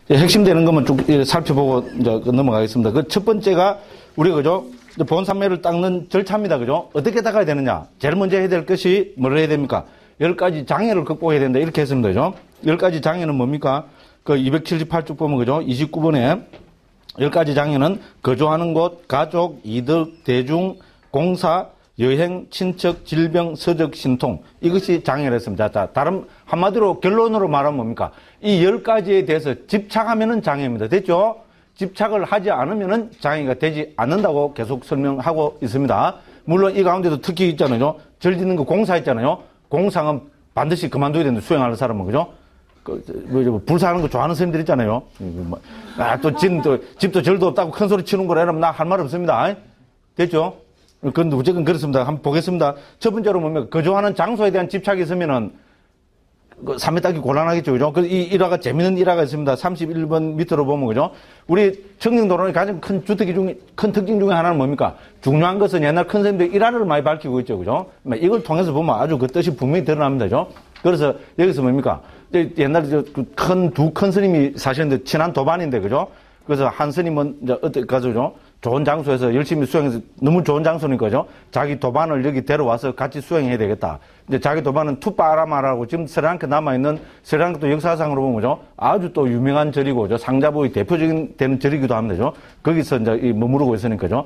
핵심되는 것만 쭉 살펴보고 이제 넘어가겠습니다. 그 첫 번째가 우리 그죠? 본산매를 닦는 절차입니다. 그죠? 어떻게 닦아야 되느냐? 제일 먼저 해야 될 것이 뭘 해야 됩니까? 10가지 장애를 극복해야 된다. 이렇게 했습니다. 그죠? 10가지 장애는 뭡니까? 그 278쪽 보면 그죠? 29번에 10가지 장애는 거주하는 곳, 가족, 이득, 대중, 공사, 여행, 친척, 질병, 서적, 신통. 이것이 장애를 했습니다. 자, 다른, 한마디로 결론으로 말하면 뭡니까? 이 10가지에 대해서 집착하면은 장애입니다. 됐죠? 집착을 하지 않으면은 장애가 되지 않는다고 계속 설명하고 있습니다. 물론 이 가운데도 특히 있잖아요. 절 짓는 거 공사 있잖아요. 공사는 반드시 그만둬야 되는데 수행하는 사람은, 그죠? 불사하는 거 좋아하는 사람들 있잖아요. 집도 절도 없다고 큰 소리 치는 거라 이러면 나 할 말 없습니다. 됐죠? 그건 무조건 그렇습니다. 한번 보겠습니다. 첫 번째로 뭡니까? 거주하는 장소에 대한 집착이 있으면은, 산매 따기 곤란하겠죠. 그죠? 그 이 일화가, 재밌는 일화가 있습니다. 31번 밑으로 보면, 그죠? 우리 청정도로의 가장 큰 큰 특징 중에 하나는 뭡니까? 중요한 것은 옛날 큰 스님들이 일화를 많이 밝히고 있죠. 그죠? 이걸 통해서 보면 아주 그 뜻이 분명히 드러납니다. 그죠? 그래서 여기서 뭡니까? 옛날에 두 큰 스님이 사셨는데 친한 도반인데, 그죠? 그래서 한 스님은 이제 어떻게 가서 좋은 장소에서 열심히 수행해서 너무 좋은 장소니까, 그죠? 자기 도반을 여기 데려와서 같이 수행해야 되겠다. 이제 자기 도반은 투빠라마라고 지금 스리랑카 남아있는 스리랑카도 역사상으로 보면, 그죠? 아주 또 유명한 절이고, 그죠? 상자부의 대표적인 되는 절이기도 합니다. 그죠? 거기서 이제 머무르고 있으니까, 그죠?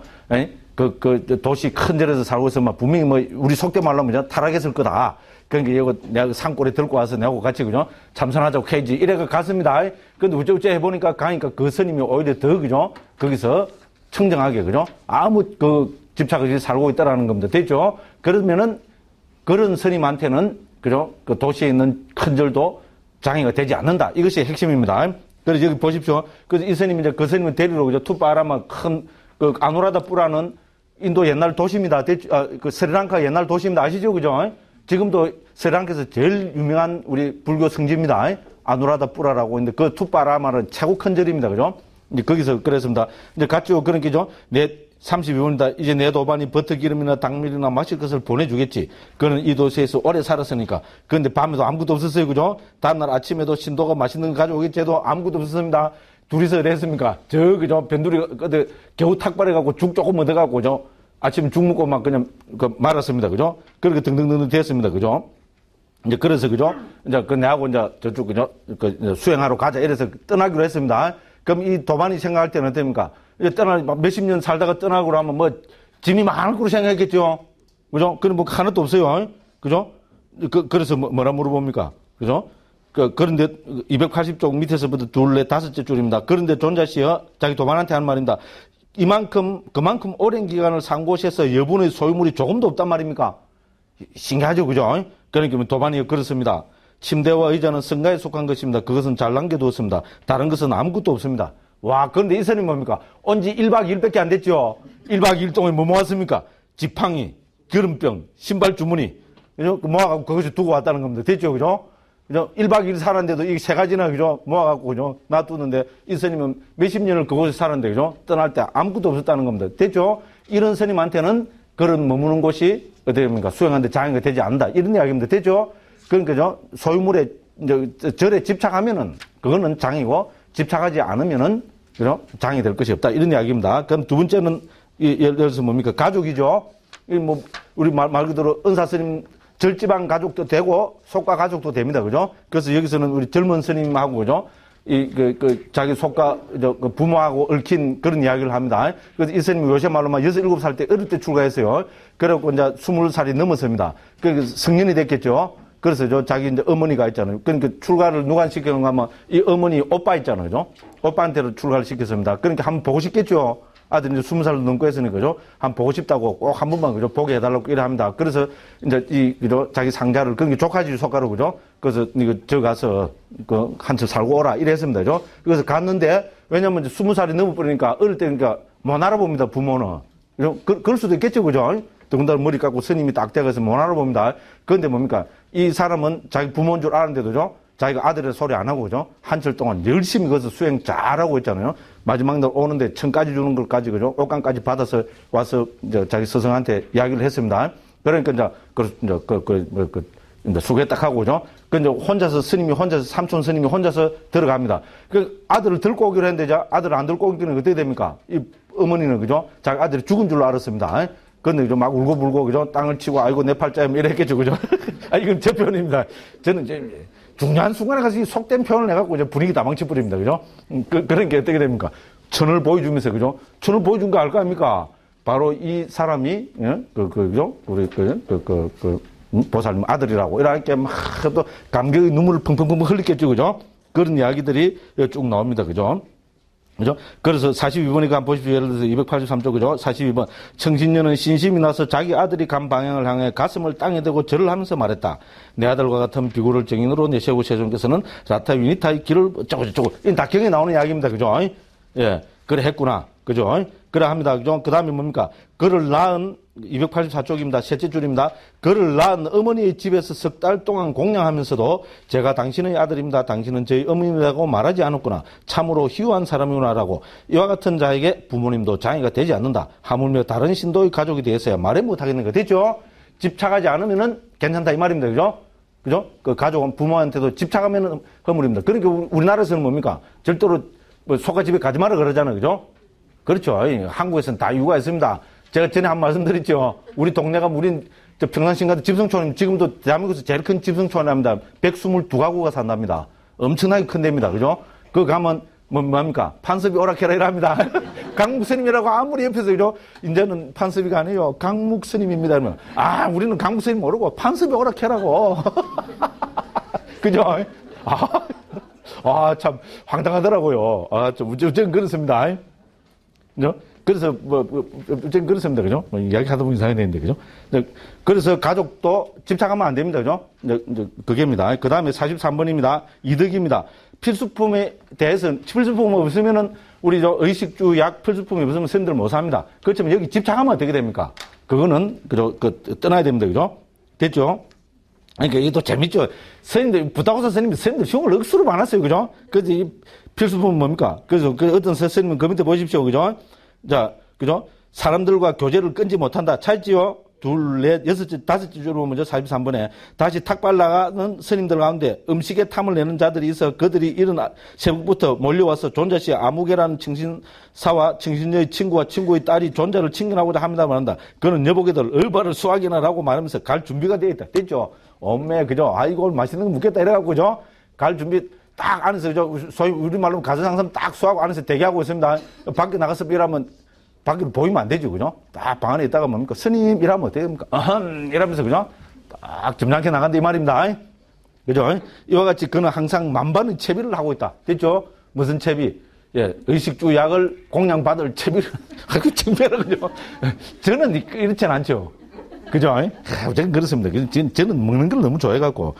도시 큰 절에서 살고 있으면 분명히 우리 속된 말로 하면 타락했을 거다. 그러니까 이거 내가 산골에 들고 와서 내하고 같이, 그죠? 참선하자고 해야지. 이래가 갔습니다. 근데 우째우째 해보니까 가니까 그 스님이 오히려 더, 그죠? 거기서 청정하게, 그죠? 아무 집착 없이 살고 있다라는 겁니다. 됐죠? 그러면은 그런 스님한테는, 그죠? 그 도시에 있는 큰 절도 장애가 되지 않는다. 이것이 핵심입니다. 그래서 여기 보십시오. 그래서 이 스님이 이제 그 스님을 데리러, 그죠? 투빠라마 아누라다 뿌라는 인도 옛날 도시입니다. 그 스리랑카 옛날 도시입니다. 아시죠? 그죠? 지금도 스리랑카에서 제일 유명한 우리 불교 성지입니다. 아누라다 뿌라라고 있는데 그 투빠라마는 최고 큰 절입니다. 그죠? 이제 거기서 그랬습니다. 이제 같이 그런 게죠. 32번이다. 이제 내 도반이 버터기름이나 당밀이나 마실 것을 보내주겠지. 그는 이 도시에서 오래 살았으니까. 그런데 밤에도 아무것도 없었어요. 그죠? 다음날 아침에도 신도가 맛있는 거 가져오겠지 해도 아무것도 없었습니다. 둘이서 이랬습니까? 그죠? 변두리가, 겨우 탁발해갖고 죽 조금 얻어갖고, 그죠? 아침 죽 먹고 막 그냥 말았습니다. 그죠? 그렇게 등등등 됐습니다. 그죠? 이제 그래서, 그죠? 이제 내하고 이제 저쪽, 그죠? 수행하러 가자. 이래서 떠나기로 했습니다. 그럼 이 도반이 생각할 때는 어떻습니까? 몇십 년 살다가 떠나고 하면 짐이 많을 거로 생각했겠죠? 그죠? 그럼 하나도 없어요. 그죠? 그래서 뭐라 물어봅니까? 그죠? 그런데 280쪽 밑에서부터 둘, 넷, 다섯째 줄입니다. 그런데 존자씨여, 자기 도반한테 하는 말입니다. 그만큼 오랜 기간을 산 곳에서 여분의 소유물이 조금도 없단 말입니까? 신기하죠? 그죠? 그러니까 도반이 그렇습니다. 침대와 의자는 성가에 속한 것입니다. 그것은 잘 남겨두었습니다. 다른 것은 아무것도 없습니다. 와, 그런데 이 스님 뭡니까? 온지 1박 2일밖에 안 됐죠? 1박 2일 동안 뭐 모았습니까? 지팡이, 기름병, 신발 주머니, 그죠? 모아갖고 그것을 두고 왔다는 겁니다. 됐죠? 그죠? 그죠? 1박 2일 살았는데도 이 세 가지나, 그죠? 모아갖고, 그죠? 놔두는데 이 스님은 몇십 년을 그곳에 살았는데, 그죠? 떠날 때 아무것도 없었다는 겁니다. 됐죠? 이런 스님한테는 그런 머무는 곳이 어떻게 됩니까? 수행하는데 장애가 되지 않는다. 이런 이야기입니다. 됐죠? 그러니까, 저소유물에, 절에 집착하면은, 그거는 장애고, 집착하지 않으면은, 그죠? 장애 될 것이 없다. 이런 이야기입니다. 그럼 두 번째는, 예를 들어서 뭡니까? 가족이죠? 우리 말 그대로 은사 스님 절지방 가족도 되고, 속가 가족도 됩니다. 그죠? 그래서 여기서는 우리 젊은 스님하고, 그죠? 자기 속가, 부모하고 얽힌 그런 이야기를 합니다. 그래서 이 스님이 요새 말로만 6, 7살 때, 어릴 때 출가했어요. 그래갖고 이제 20살이 넘었습니다. 그래서 성년이 됐겠죠? 그래서 자기 이제 어머니가 있잖아요. 그러니까 출가를 누가 시키는가 하면 이 어머니 오빠 있잖아요. 그죠? 오빠한테도 출가를 시켰습니다. 그러니까 한번 보고 싶겠죠? 아들이 이제 20살 넘고 했으니까, 그죠? 한번 보고 싶다고 꼭 한 번만, 그죠? 보게 해달라고 이래 합니다. 그래서 이제 그죠? 자기 상자를, 그런 게 조카지 조카로, 그죠? 그래서 저 가서 한철 살고 오라. 이래 했습니다. 그죠? 그래서 갔는데, 왜냐면 이제 20살이 넘어버리니까 어릴 때 그러니까 못 알아봅니다. 부모는. 그죠? 그럴 수도 있겠죠. 그죠? 더군다나 머리 깎고 스님이 딱 대가서 못 알아봅니다. 그런데 뭡니까? 이 사람은 자기 부모인 줄 아는데도, 그죠? 자기가 아들의 소리 안 하고, 그죠? 한철 동안 열심히 거기서 수행 잘하고 있잖아요. 마지막 날 오는데 천까지 주는 걸까지, 그죠? 옷감까지 받아서 와서, 자기 스승한테 이야기를 했습니다. 그러니까 이제, 이제 수개 딱 하고, 그죠? 이제 혼자서 삼촌 스님이 혼자서 들어갑니다. 그 아들을 들고 오기로 했는데, 아들을 안 들고 오기는 어떻게 됩니까? 이 어머니는, 그죠? 자기 아들이 죽은 줄로 알았습니다. 근데 막 울고불고, 그죠? 땅을 치고, 아이고, 내 팔자에 이랬겠죠, 그죠? 이건 제 표현입니다. 저는 이제 중요한 순간에 가서 이 속된 표현을 해갖고 이제 분위기 다 망쳐버립니다, 그죠? 그런 게 어떻게 됩니까? 천을 보여주면서, 그죠? 천을 보여준 거 알 거 아닙니까? 바로 이 사람이, 예? 그죠? 우리, 보살님 아들이라고 이렇게 막 또 감격의 눈물을 펑펑펑 흘리겠죠, 그죠? 그런 이야기들이 쭉 나옵니다, 그죠? 그죠? 그래서 42번에 한번 보십시오. 예를 들어서 283조, 그죠? 42번. 청신녀는 신심이 나서 자기 아들이 간 방향을 향해 가슴을 땅에 대고 절을 하면서 말했다. 내 아들과 같은 비구를 증인으로 내세우고 세종께서는 라타 위니타의 길을 어쩌고저쩌고. 이 다 경에 나오는 이야기입니다, 그죠? 예. 그래 했구나. 그죠? 그래 합니다. 그죠? 그 다음에 뭡니까? 그를 낳은 284쪽입니다. 셋째 줄입니다. 그를 낳은 어머니의 집에서 석 달 동안 공양하면서도 제가 당신의 아들입니다. 당신은 저희 어머니라고 말하지 않았구나. 참으로 희유한 사람이구나라고. 이와 같은 자에게 부모님도 장애가 되지 않는다. 하물며 다른 신도의 가족이 되어서야 말해 못하겠는 거 됐죠? 집착하지 않으면은 괜찮다 이 말입니다. 그죠? 그죠? 그 가족은 부모한테도 집착하면은 허물입니다. 그러니까 우리나라에서는 뭡니까? 절대로 뭐 소가집에 가지 마라 그러잖아요. 그죠? 그렇죠. 한국에서는 다 이유가 있습니다. 제가 전에 한 말씀 드렸죠. 우리 동네가 우린 평산신가도 집성촌 지금도 대한민국에서 제일 큰 집성촌입니다. 122가구가 산답니다. 엄청나게 큰 데입니다. 그죠? 그 가면 뭡니까? 판섭이 오락해라 이랍니다. 강묵스님이라고 아무리 옆에서 그죠? 이제는 판섭이가 아니에요. 강묵스님입니다. 그러면 우리는 강묵스님 모르고 판섭이 오락해라고. 그죠? 참 황당하더라고요. 좀 어쨌든 그렇습니다. 그죠? 그래서, 어쨌든 그렇습니다. 그죠? 이야기 하다 보면 이상이 되는데, 그죠? 그래서 가족도 집착하면 안 됩니다. 그죠? 이제 그게입니다. 그 다음에 43번입니다. 이득입니다. 필수품에 대해서, 필수품 없으면은, 우리 의식주, 약, 필수품이 없으면 스님들 못 삽니다. 그렇지만 여기 집착하면 어떻게 됩니까? 그거는, 그죠? 떠나야 됩니다. 그죠? 됐죠? 그러니까 이게 또 재밌죠? 스님들, 부타고사 스님들 시험을 억수로 많았어요. 그죠? 그래서 이 필수품은 뭡니까? 그래서 어떤 스님은 그 밑에 보십시오. 그죠? 자, 그죠? 사람들과 교제를 끊지 못한다. 찰지요? 둘, 넷, 여섯째, 다섯째 줄로 먼저 43번에 다시 탁발 나가는 스님들 가운데 음식에 탐을 내는 자들이 있어 그들이 이른 새벽부터 몰려와서 존자씨 아무개라는 청신사와 청신녀의 친구와 친구의 딸이 존자를 친근하고자 합니다 말한다. 그는 여보게들 얼바를 수확이나 라고 말하면서 갈 준비가 되어 있다. 됐죠? 엄매, 그죠? 아이고, 맛있는 거 묻겠다. 이래갖고, 그죠? 갈 준비 딱 안에서, 그죠? 소위 우리말로 가서상선 딱 수하고 안에서 대기하고 있습니다. 밖에 나가서 일하면 밖에 보이면 안 되죠. 그죠? 딱 방 안에 있다가 뭡니까? 스님 이라면 어떻게 됩니까? 이러면서, 그죠? 딱 점잖게 나간다 이 말입니다. 그죠? 이와 같이 그는 항상 만반의 채비를 하고 있다. 됐죠? 무슨 채비? 예, 의식주 약을 공양받을 채비를, 그 챙겨라, 그죠? 저는 이렇지는 않죠. 그죠? 어쨌든 그렇습니다. 저는 먹는 걸 너무 좋아해갖고.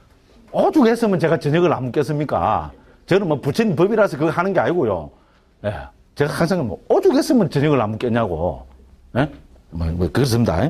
오죽했으면 제가 저녁을 안 먹겠습니까? 저는 뭐 부처님 법이라서 그거 하는 게 아니고요. 예. 제가 항상 뭐 오죽했으면 저녁을 안 먹겠냐고. 예? 그렇습니다.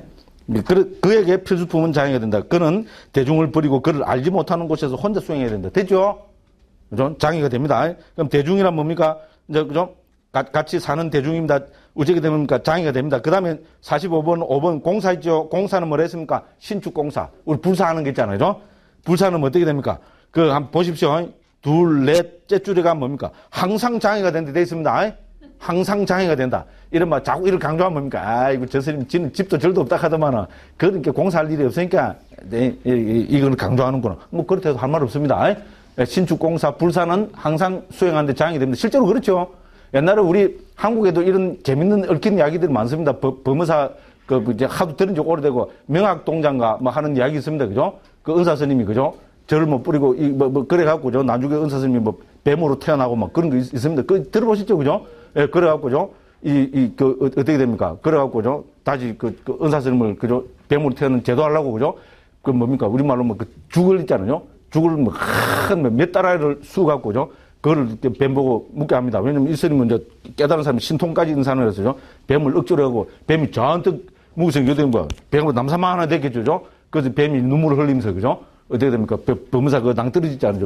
그에게 필수품은 장애가 된다. 그는 대중을 버리고 그를 알지 못하는 곳에서 혼자 수행해야 된다. 됐죠? 그죠? 장애가 됩니다. 그럼 대중이란 뭡니까? 이제, 그죠? 같이 사는 대중입니다. 어떻게 됩니까? 장애가 됩니다. 그 다음에 45번, 5번 공사 있죠? 공사는 뭐라 했습니까? 신축공사. 우리 불사하는 게 있잖아요. 그죠? 불사는 어떻게 됩니까? 한번 보십시오. 둘, 넷째 줄에 가면 뭡니까? 항상 장애가 된다 돼 있습니다. 항상 장애가 된다. 이런 자꾸 이를 강조하면 뭡니까? 아이고, 저 스님, 지는 집도 절도 없다 하더만은, 그렇게 공사할 일이 없으니까, 이걸 강조하는구나. 뭐, 그렇다고 할 말 없습니다. 신축공사, 불사는 항상 수행하는데 장애가 됩니다. 실제로 그렇죠. 옛날에 우리 한국에도 이런 재밌는 얽힌 이야기들이 많습니다. 법무사, 이제 하도 들은 지 오래되고, 명학동장가 뭐 하는 이야기 있습니다. 그죠? 그 은사 스님이, 그죠? 절을 뭐 뿌리고, 그래갖고, 나중에 은사 스님이 뭐, 뱀으로 태어나고 막 그런 거 있습니다. 들어보셨죠? 그죠? 예, 그래갖고, 어떻게 됩니까? 그래갖고, 다시 은사 스님을, 그죠? 뱀으로 태어난 제도하려고, 그죠? 뭡니까? 우리말로 죽을 있잖아요? 죽을 몇 달을 수갖고, 그죠? 그거를 뱀 보고 묻게 합니다. 왜냐면 이 스님은 이제 깨달은 사람이 신통까지 있는 사람을 해서죠. 뱀을 억지로 하고, 뱀이 저한테 묵어서 이게 되는 거야. 뱀으로 남사만 하나 됐겠죠? 그래서 뱀이 눈물을 흘리면서, 그죠? 어떻게 됩니까? 법무사 낭 떨어지지 않죠?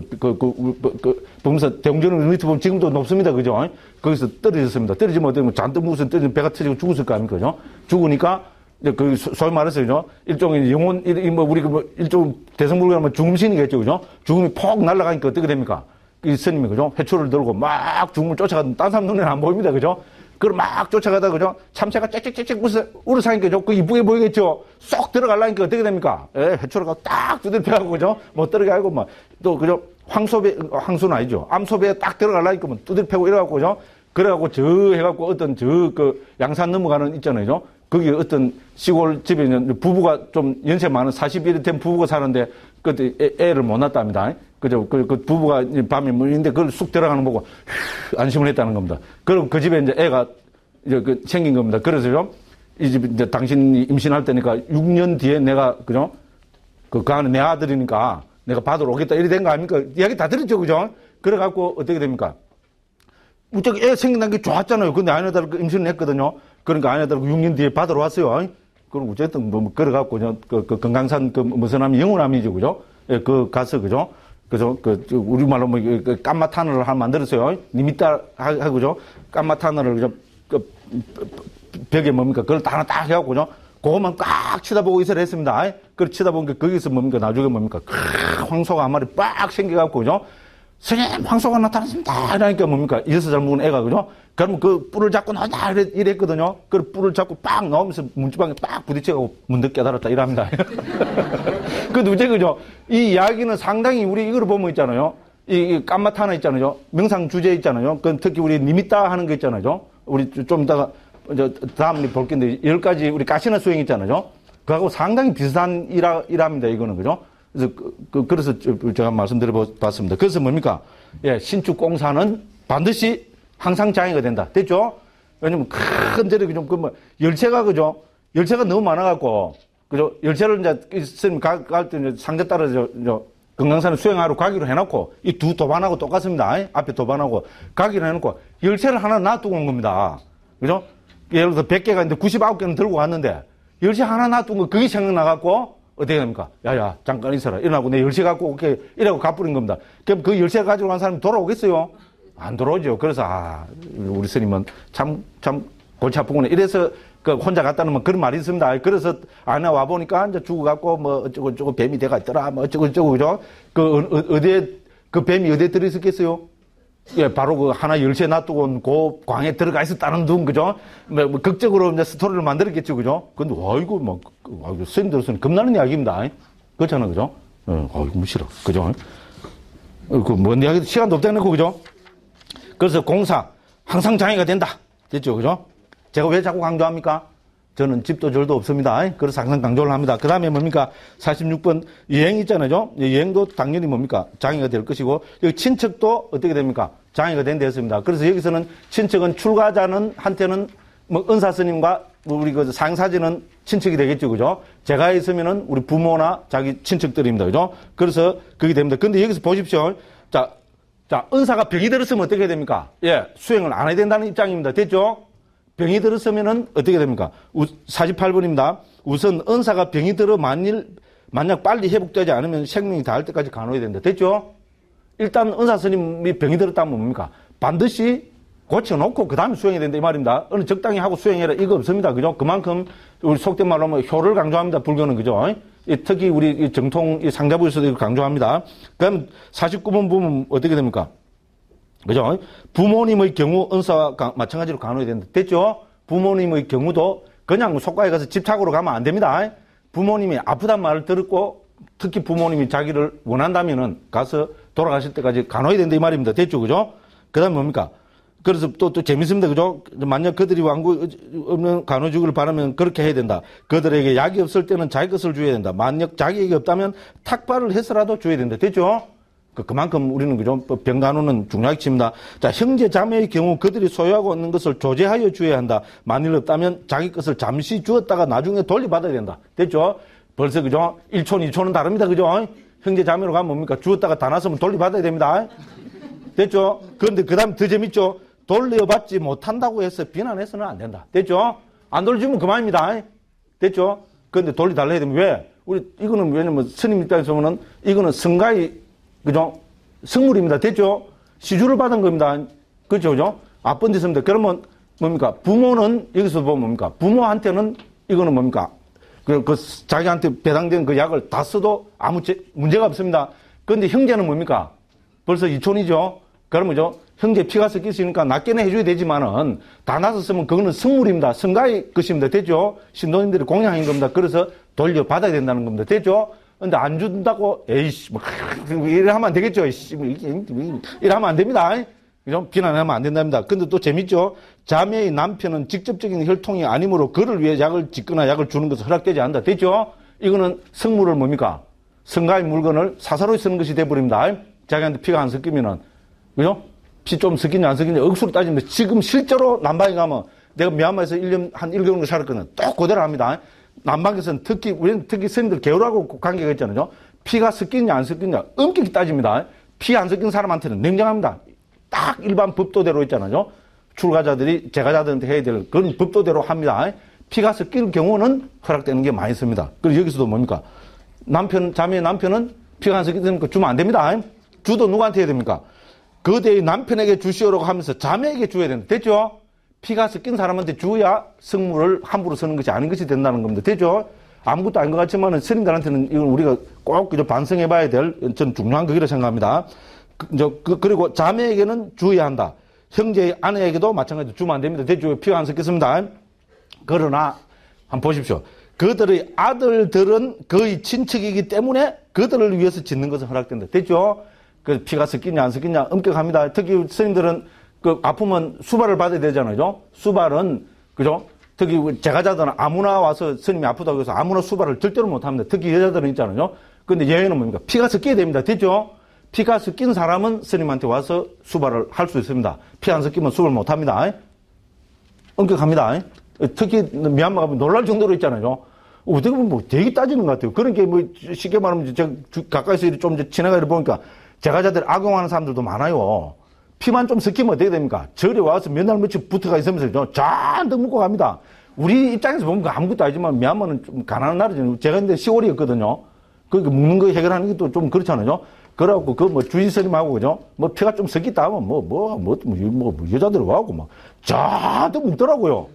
법무사 대웅전을 밑에 보면 지금도 높습니다. 그죠? 거기서 떨어졌습니다. 떨어지면 어떻게 되면 잔뜩 묵어서 떨어지면 배가 터지고 죽었을 거 아닙니까? 그죠? 죽으니까 그 소위 말해서 그죠? 일종의 영혼 우리 일종 대성불교라면 죽음신이겠죠, 그죠? 죽음이 폭 날아가니까 어떻게 됩니까? 이 스님이 그죠? 회초를 들고 막 죽음을 쫓아가던 딴 사람 눈에는 안 보입니다, 그죠? 그걸 막 쫓아가다 그죠? 참새가 짹짹짹짹 울어사니까 그죠? 그 이쁘게 보이겠죠? 쏙 들어가려니까 어떻게 됩니까? 예, 회초를 가고 딱 두들펴가고 그죠? 못 들어가고 막 또 그죠? 황소는 아니죠. 암소배에 딱 들어가려니까 뭐 두들펴고 이래갖고 그죠? 그래갖고 저 해갖고 어떤 양산 넘어가는 있잖아요, 그죠? 거기 어떤 시골 집에 있는 부부가 좀 연세 많은 40이 된 부부가 사는데 그때 애를 못 낳았답니다. 그죠? 그 부부가 밤에 뭐 있는데 그걸 쑥 들어가는 거 보고 안심을 했다는 겁니다. 그리고 그 집에 이제 애가 이제 생긴 겁니다. 그래서요, 이 집 이제 당신이 임신할 때니까 6년 뒤에 내가 그죠? 그 안에 내 아들이니까 내가 받으러 오겠다 이래 된 거 아닙니까? 이야기 다 들었죠, 그죠? 그래갖고 어떻게 됩니까? 무척 애 생긴다는 게 좋았잖아요. 근데 아내들 임신을 했거든요. 그러니까 아내들 6년 뒤에 받으러 왔어요. 그럼 어쨌든 뭐 걸어갖고 그 금강산 무슨 암이 영혼암이죠, 그죠? 예, 가서 그죠? 그죠? 우리말로 뭐 깜마타너를 하나 만들었어요. 니미따 하고 그죠? 깜마타너를 그죠? 벽에 뭡니까? 그걸 하나 딱 해갖고 그죠? 그것만 꽉 쳐다보고 있으라 했습니다. 그걸 쳐다보니까 거기서 뭡니까? 나중에 뭡니까? 황소가 한 마리 빡 생겨갖고 그죠? 스님, 황소가 나타났습니다. 이러니까 뭡니까? 6살 먹은 애가, 그죠? 그러면 그 뿔을 잡고 나오자 이랬거든요. 그 뿔을 잡고 빡 나오면서 문지방에 빡 부딪혀가고 문득 깨달았다. 이랍니다. 그 누제, 그죠? 이 이야기는 상당히 우리 이거를 보면 있잖아요. 이 깜마타나 있잖아요. 명상 주제 있잖아요. 그 특히 우리 니미따 하는 거 있잖아요. 우리 좀 이따가 다음 볼 건데 10가지 우리 가시나 수행 있잖아요. 그하고 상당히 비슷한 일합니다. 이거는, 그죠? 그래서 제가 말씀드려봤습니다. 그래서 뭡니까? 예, 신축 공사는 반드시 항상 장애가 된다. 됐죠? 왜냐면 큰 절에 열차가 그죠? 열차가 너무 많아갖고, 그죠? 열차를 이제 스님 갈 때 상자 따라 금강산에 수행하러 가기로 해놓고, 이 두 도반하고 똑같습니다. 앞에 도반하고 가기로 해놓고, 열차를 하나 놔두고 온 겁니다. 그죠? 예를 들어 100개가 있는데 99개는 들고 갔는데, 열차 하나 놔두고 거 그게 생각나갖고, 어떻게 됩니까? 야야, 잠깐 있어라. 일어나고 내 열쇠 갖고 올게. 이라고 갚으린 겁니다. 그럼 그 열쇠 가지고 간 사람이 돌아오겠어요? 안 돌아오죠. 그래서, 우리 스님은 참 골치 아프구나. 이래서 혼자 갔다 놓으면 그런 말이 있습니다. 그래서 아내 와보니까 이제 죽어갖고 뭐 어쩌고 뱀이 돼가 있더라. 뭐 어쩌고, 그죠? 그 뱀이 어디에 들어있었겠어요? 예, 바로 그 하나 열쇠 놔두고 온 그 광에 들어가 있었다는 둥, 그죠? 뭐 극적으로 이제 스토리를 만들었겠죠, 그죠? 근데, 아이고, 스님들로서는 겁나는 이야기입니다. 그렇잖아, 그죠? 아이고, 무시라, 그죠? 뭔 이야기, 시간도 없다고, 그죠? 그래서 공사, 항상 장애가 된다. 됐죠, 그죠? 제가 왜 자꾸 강조합니까? 저는 집도 절도 없습니다. 그래서 항상 강조를 합니다. 그 다음에 뭡니까? 46번 여행 있잖아요. 여행도 당연히 뭡니까? 장애가 될 것이고, 여기 친척도 어떻게 됩니까? 장애가 된다 했습니다. 그래서 여기서는 친척은 출가자는 한테는 뭐 은사스님과 우리 그 상사지는 친척이 되겠죠. 그죠? 제가 있으면은 우리 부모나 자기 친척들입니다. 그죠? 그래서 그게 됩니다. 근데 여기서 보십시오. 자, 은사가 병이 들었으면 어떻게 됩니까? 예, 수행을 안 해야 된다는 입장입니다. 됐죠? 병이 들었으면은 어떻게 됩니까? 48번입니다. 우선 은사가 병이 들어 만약 빨리 회복되지 않으면 생명이 닿을 때까지 간호해야 된다. 됐죠? 일단 은사 스님이 병이 들었다면 뭡니까? 반드시 고쳐놓고 그 다음에 수행해야 된다 이 말입니다. 어느 적당히 하고 수행해라 이거 없습니다. 그죠? 그만큼 우리 속된 말로 하면 효를 강조합니다. 불교는. 그죠? 특히 우리 정통 상자부에서도 이걸 강조합니다. 그럼 49번 보면 어떻게 됩니까? 그죠? 부모님의 경우 은사와 마찬가지로 간호해야 된다. 됐죠? 부모님의 경우도 그냥 속가에 가서 집착으로 가면 안 됩니다. 부모님이 아프단 말을 들었고 특히 부모님이 자기를 원한다면은 가서 돌아가실 때까지 간호해야 된다 이 말입니다. 됐죠? 그죠? 그 다음에 뭡니까? 그래서 또 재밌습니다. 그죠? 만약 그들이 완구 없는 간호주기를 바라면 그렇게 해야 된다. 그들에게 약이 없을 때는 자기 것을 줘야 된다. 만약 자기에게 없다면 탁발을 해서라도 줘야 된다. 됐죠? 그만큼 우리는 그죠? 병간호는 중요하게 칩니다. 자, 형제 자매의 경우 그들이 소유하고 있는 것을 조제하여 주어야 한다. 만일 없다면 자기 것을 잠시 주었다가 나중에 돌려받아야 된다. 됐죠? 벌써 그죠? 1촌, 2촌은 다릅니다. 그죠? 형제 자매로 가면 뭡니까? 주었다가 다 났으면 돌려받아야 됩니다. 됐죠? 그런데 그 다음에 더 재밌죠? 돌려받지 못한다고 해서 비난해서는 안 된다. 됐죠? 안 돌려주면 그만입니다. 됐죠? 그런데 돌려달라 해야 되면 왜? 이거는 왜냐면 스님 입장에서 보면 이거는 성가의 그죠? 성물입니다. 됐죠? 시주를 받은 겁니다. 그죠? 그죠? 앞번지습니다. 그러면 뭡니까? 부모는 여기서 보면 뭡니까? 부모한테는 이거는 뭡니까? 자기한테 배당된 그 약을 다 써도 아무 문제가 없습니다. 그런데 형제는 뭡니까? 벌써 이촌이죠? 그러면 형제 피가 섞였으니까 낫게는 해줘야 되지만은 다 나서 쓰면 그거는 성물입니다. 성가의 것입니다. 됐죠? 신도님들이 공양인 겁니다. 그래서 돌려받아야 된다는 겁니다. 됐죠? 근데 안 준다고, 에이씨, 이래 하면 안 되겠죠? 이래 하면 안 됩니다. 그죠? 비난하면 안 된답니다. 근데 또 재밌죠? 자매의 남편은 직접적인 혈통이 아니므로 그를 위해 약을 짓거나 약을 주는 것은 허락되지 않는다. 됐죠? 이거는 성물을 뭡니까? 성가의 물건을 사사로이 쓰는 것이 돼버립니다. 자기한테 피가 안 섞이면은. 그죠? 피 좀 섞이냐 안 섞이냐 억수로 따지면 지금 실제로 남방에 가면 내가 미얀마에서 한 1개월 살았거든. 또 그대로 합니다. 남방에서는 우리는 특히 스님들 개울하고 관계가 있잖아요. 피가 섞이냐 안 섞이냐 엄격히 따집니다. 피 안 섞인 사람한테는 냉정합니다. 딱 일반 법도대로 있잖아요. 출가자들이 제가자들한테 해야 될 그런 법도대로 합니다. 피가 섞일 경우는 허락되는 게 많이 있습니다. 그리고 여기서도 뭡니까? 자매의 남편은 피가 안 섞이니까 주면 안 됩니다. 주도 누구한테 해야 됩니까? 그대의 남편에게 주시오라고 하면서 자매에게 줘야 된다. 됐죠? 피가 섞인 사람한테 줘야 성물을 함부로 쓰는 것이 아닌 것이 된다는 겁니다. 됐죠? 아무것도 아닌 것 같지만은 스님들한테는 이건 우리가 꼭 반성해 봐야 될 전 중요한 거기라 생각합니다. 그리고 자매에게는 주어야 한다. 형제의 아내에게도 마찬가지로 주면 안 됩니다. 됐죠? 피가 안 섞였습니다. 그러나 한번 보십시오. 그들의 아들들은 거의 친척이기 때문에 그들을 위해서 짓는 것은 허락된다. 됐죠? 그 피가 섞이냐 안 섞이냐 엄격합니다. 특히 스님들은 그 아프면 수발을 받아야 되잖아요. 수발은 그죠? 특히 제가자들은 아무나 와서 스님이 아프다고 해서 아무나 수발을 절대로 못 합니다. 특히 여자들은 있잖아요. 근데 여행은 뭡니까? 피가 섞여야 됩니다. 됐죠? 피가 섞인 사람은 스님한테 와서 수발을 할 수 있습니다. 피 안 섞이면 수발 못 합니다. 엄격합니다. 특히 미얀마 가면 놀랄 정도로 있잖아요. 어떻게 보면 뭐 되게 따지는 것 같아요. 그런 게 뭐 쉽게 말하면 제가 가까이서 좀 지나가다 보니까 제가자들 악용하는 사람들도 많아요. 피만 좀 섞이면 어떻게 됩니까? 절에 와서 몇 날 며칠 붙어가 있으면서 잔뜩 묶고 갑니다. 우리 입장에서 보면 아무것도 아니지만 미얀마는 좀 가난한 나라잖아요. 제가 근데 10월이었거든요. 그러니까 묶는 거 해결하는 게 또 좀 그렇잖아요. 그래갖고 그 주의 스님하고 그죠? 뭐 피가 좀 섞였다 하면 여자들 와갖고 막 잔뜩 묶더라고요.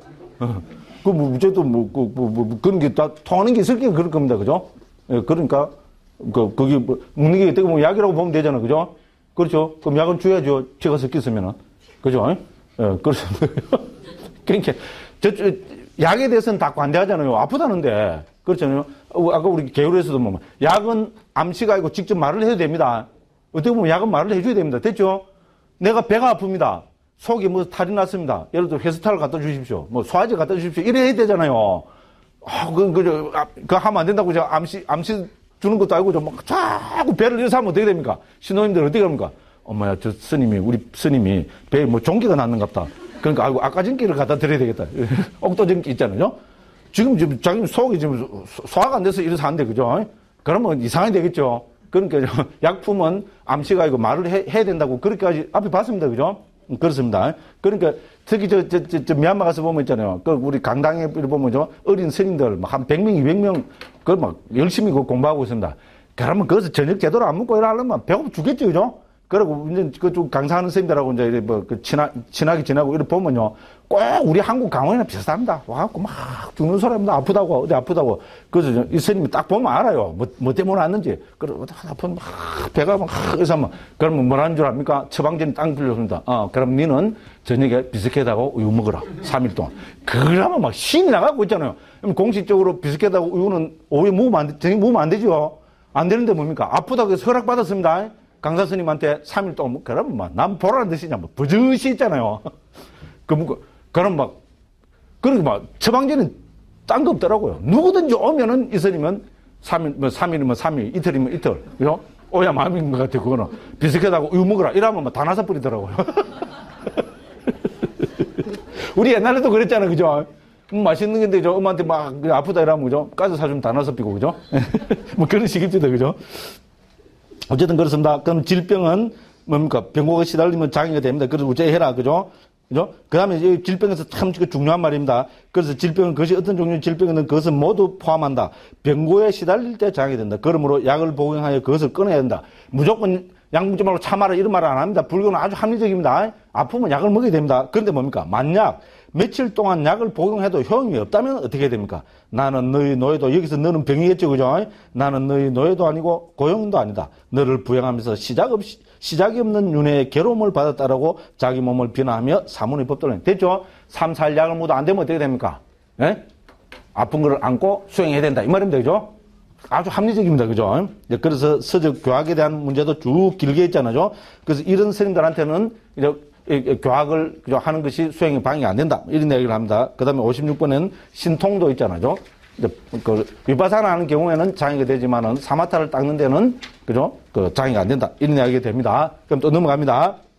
그런 게 다 통하는 게 있을 게 그럴 겁니다. 그죠? 예, 그러니까 거기 묶는 게 어떻게 보면 약이라고 보면 되잖아요. 그죠? 그렇죠? 그럼 약은 줘야죠. 피가 섞였으면은. 그죠? 예, 그렇습니다. 그러니까, 약에 대해서는 다 관대하잖아요. 아프다는데. 그렇잖아요. 아까 우리 개울에서도 보면, 약은 암시가 아니고 직접 말을 해도 됩니다. 어떻게 보면 약은 말을 해줘야 됩니다. 됐죠? 내가 배가 아픕니다. 속에 뭐 탈이 났습니다. 예를 들어 회수탈을 갖다 주십시오. 뭐 소화제 갖다 주십시오. 이래 해야 되잖아요. 그거 하면 안 된다고 제가 암시 주는 것도 아니고 막 자꾸 배를 이어서 하면 어떻게 됩니까? 신도님들 어떻게 합니까? 엄마야, 우리 스님이 배에 뭐 종기가 났는갑다. 그러니까, 아까 전기를 갖다 드려야 되겠다. 옥도전기 있잖아요. 지금 자기 속이 지금 소화가 안 돼서 이래서 안 돼, 그죠? 그러면 이상하게 되겠죠? 그러니까 약품은 암시가 아니고 말을 해야 된다고 그렇게까지 앞에 봤습니다, 그죠? 그렇습니다. 그러니까 특히 미얀마 가서 보면 있잖아요. 그 우리 강당에 보면 어린 스님들 한 100명, 200명 그 막 열심히 공부하고 있습니다. 그러면 거기서 저녁 제대로 안 먹고 이러려면 배고파 죽겠죠, 그죠? 그리고 이제 그쪽 강사하는 스님들하고 이제 뭐 친하게 지나고 이렇게 보면요. 꼭 우리 한국 강원이랑 비슷합니다. 와갖고 막 죽는 사람입니다. 아프다고, 어디 아프다고. 그래서 이 스님이 딱 보면 알아요. 뭐 때문에 왔는지. 그래서 아프면 막 배가 막 그래서 하면 그러면 뭐라는 줄 압니까? 처방전이 땅 빌려줍니다. 그럼 니는 저녁에 비스켓하고 우유 먹어라. 3일 동안. 그러면 막 신이 나가고 있잖아요. 그럼 공식적으로 비스켓하고 우유는 오후에 저녁에 먹으면 안 되죠. 안 되는데 뭡니까? 아프다고 해서 허락받았습니다. 강사 스님한테 3일 동안, 그러면 막, 남 보라는 듯이냐, 뭐, 버젓이 있잖아요. 그럼 막, 그러니까 막, 처방전은 딴 거 없더라고요. 누구든지 오면은 이 스님은 3일이면 3일, 이틀이면 이틀. 그죠? 오야 마음인 것 같아, 그거는. 비스켓하고 우유 먹어라. 이러면 막 다 나서 뿌리더라고요. 우리 옛날에도 그랬잖아요, 그죠? 맛있는 건데, 엄마한테 막, 아프다 이러면, 그죠? 가서 사주면 다 나서 피고, 그죠? 뭐 그런 식입니다, 그죠? 어쨌든 그렇습니다. 그럼 질병은 뭡니까? 병고가 시달리면 장애가 됩니다. 그래서 우째해라. 그죠? 그죠? 그 다음에 이 질병에서 참 중요한 말입니다. 그래서 질병은 그것이 어떤 종류의 질병이든 그것은 모두 포함한다. 병고에 시달릴 때 장애가 된다. 그러므로 약을 복용하여 그것을 끊어야 된다. 무조건 약 먹지 말고 참아라 이런 말을 안 합니다. 불교는 아주 합리적입니다. 아프면 약을 먹어야 됩니다. 그런데 뭡니까? 만약 며칠 동안 약을 복용해도 효용이 없다면 어떻게 해야 됩니까? 나는 너희 노예도, 여기서 너는 병이겠죠, 그죠? 나는 너희 노예도 아니고 고용도 아니다. 너를 부양하면서 시작이 없는 윤회의 괴로움을 받았다라고 자기 몸을 비난하며 사문의 법도를 됐죠? 3, 4일 약을 먹어도 안 되면 어떻게 됩니까? 예? 아픈 거를 안고 수행해야 된다. 이 말입니다, 그죠? 아주 합리적입니다. 그죠? 그래서 서적 교학에 대한 문제도 쭉 길게 있잖아요. 그래서 이런 스님들한테는 교학을 하는 것이 수행에 방해가 안 된다. 이런 얘기를 합니다. 그 다음에 56번에는 신통도 있잖아요. 그 위파사나 하는 경우에는 장애가 되지만은 사마타를 닦는 데는, 그죠? 장애가 안 된다. 이런 이야기가 됩니다. 그럼 또 넘어갑니다.